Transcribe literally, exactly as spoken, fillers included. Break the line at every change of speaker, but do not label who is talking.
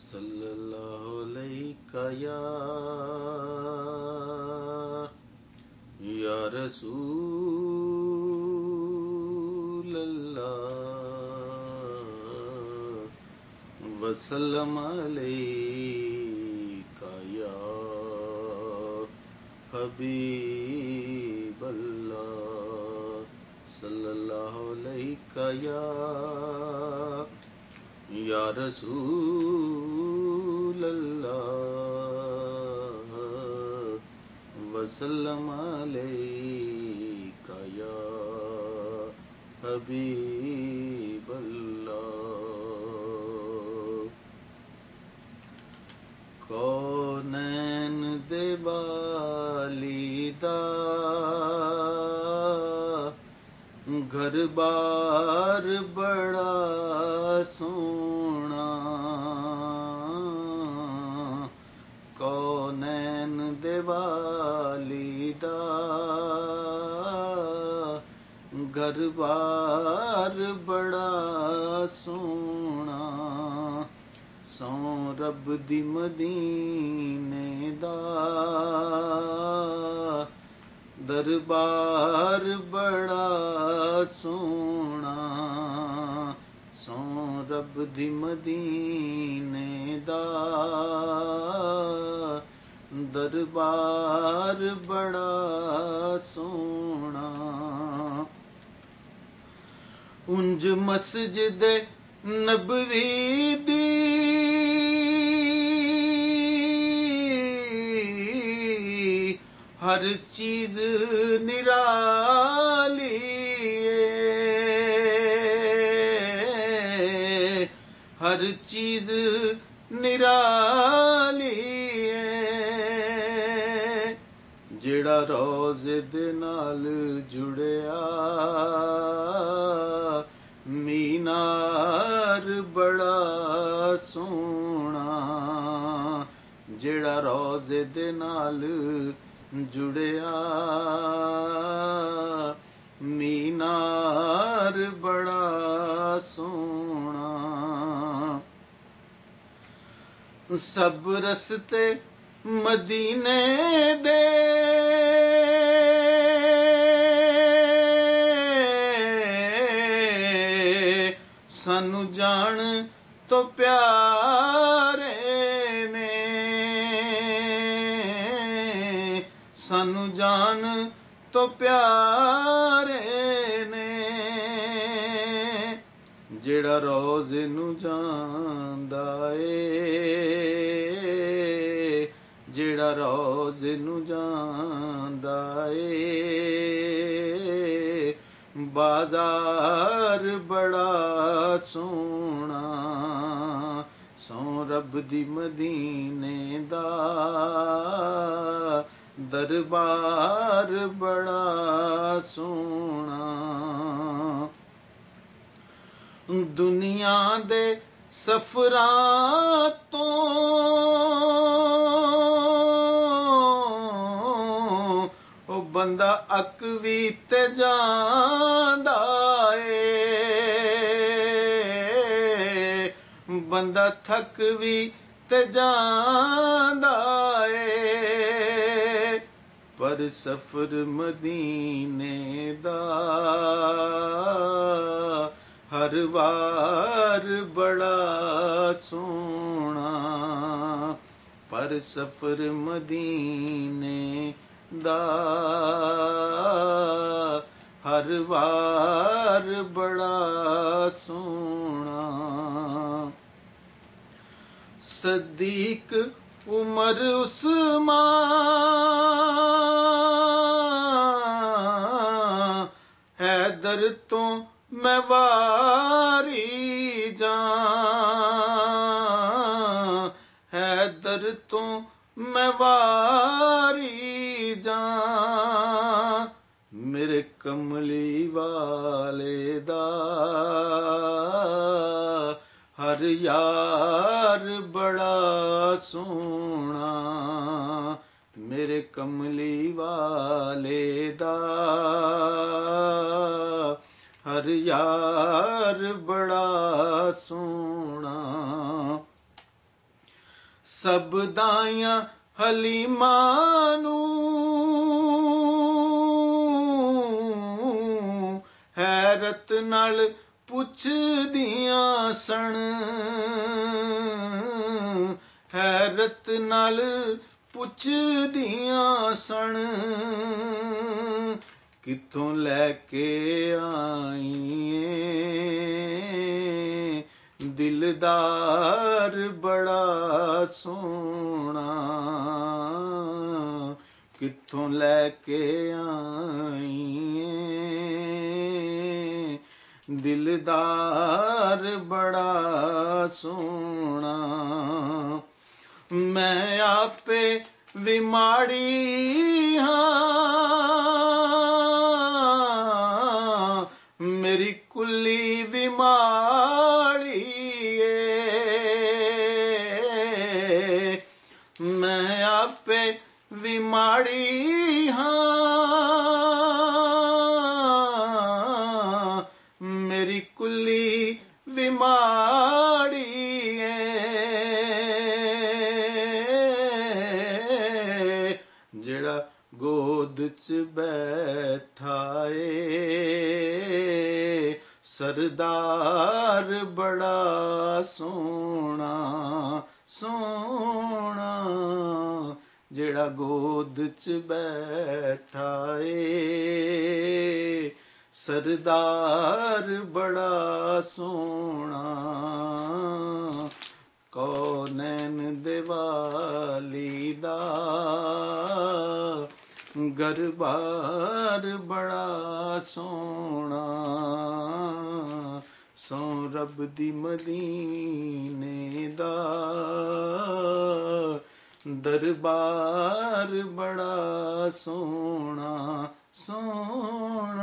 सल्लल्लाहु अलैका या या रसूल अल्लाह वसल्लम अलैका या हबीब अल्लाह सल्लल्लाहु अलैका या या रसूल अल्लाह वसल्लम अलैका या हबीब अल्लाह। कौनैन दे वालिदा घर बार बड़ा सोना, कौनैन दे वालिदा घर बार बड़ा सोना, सौ रब दी मदीने दा दरबार बड़ा सोना, सौ रब दी मदीने दा दरबार बड़ा सोना। उंज मस्जिद नबवी दी हर चीज निराली है, हर चीज निराली है, जेड़ा रोज़े दे नाल जुड़िया मीनार बड़ा सोना, जेड़ा रोज़े दे नाल जुड़िया मीनार बड़ा सोना। सब रस्ते मदीने दे सानू जान तो प्यारे ने, सानू जान तो प्यारे ने, जेड़ा रोज़े नू जांदा ए, जेड़ा रोज़े नू जांदा ए, बाजार बड़ा सोना, सौ रब दी मदीने दा दरबार बड़ा सोना। दुनिया दे सफरां तो ओ बंदा अक वी ते जांदा ए, बंदा थक वी ते जांदा ए, पर सफर मदीने दा हर वार बड़ा सोना, पर सफर मदीने दा हर वार बड़ा सोना। सदीक उमर उस्मान हैदर तो मैं वारी जां, हैदर तो मैं वारी जां, मेरे कमली वाले दा हर यार बड़ा सोना, मेरे कमली वाले दा हर यार बड़ा सोना। ਸਭ ਦਾਈਆਂ ਹਲੀਮਾਂ ਨੂੰ ਹੈਰਤ ਨਾਲ ਪੁੱਛਦੀਆਂ ਸਣ, ਹੈਰਤ ਨਾਲ ਪੁੱਛਦੀਆਂ ਸਣ, ਕਿੱਥੋਂ ਲੈ ਕੇ ਆਈਏ ਦਿਲਦਾਰ ਬੜਾ ਸੋਹਣਾ, ਕਿੱਥੋਂ ਲੈ ਕੇ ਆਈਏ ਦਿਲਦਾਰ ਬੜਾ ਸੋਹਣਾ। ਮੈਂ ਆਪੇ ਵੀ ਮਾੜੀ ਹਾਂ, ਮੇਰੀ ਕੁੱਲੀ ਵੀ ਮਾੜੀ ਏ, ਮੈਂ ਆਪੇ ਵੀ ਮਾੜੀ ਹਾਂ, ਮੇਰੀ ਕੁੱਲੀ ਵੀ ਮਾੜੀ ਏ, ਜਿਹੜਾ ਗੋਦ ਚ ਬੈਠਾ ਏ ਸਰਦਾਰ ਬੜਾ ਸੋਹਣਾ ਸੋਹਣਾ, ਜਿਹੜਾ ਗੋਦ ਚ ਬੈਠਾ ਏ ਸਰਦਾਰ ਬੜਾ ਸੋਹਣਾ। ਕੌਨੈਨ ਦੇ ਵਾਲੀ ਦਾ ਗਰਬਾਰ ਬੜਾ ਸੋਹਣਾ, ਸੋ ਰੱਬ ਦੀ ਮਦੀਨੇ ਦਾ ਦਰਬਾਰ ਬੜਾ ਸੋਹਣਾ ਸੋਹਣਾ।